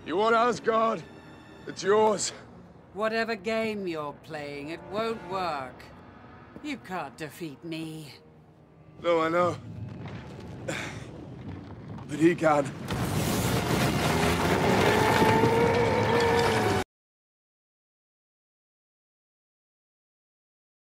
You want Asgard? It's yours. Whatever game you're playing, it won't work. You can't defeat me. No, I know. But he can.